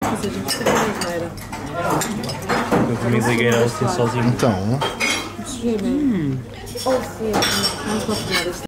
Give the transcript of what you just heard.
Mas a gente sempre não era. Eu também liguei ela assim sozinho. Então, Ou se vamos continuar este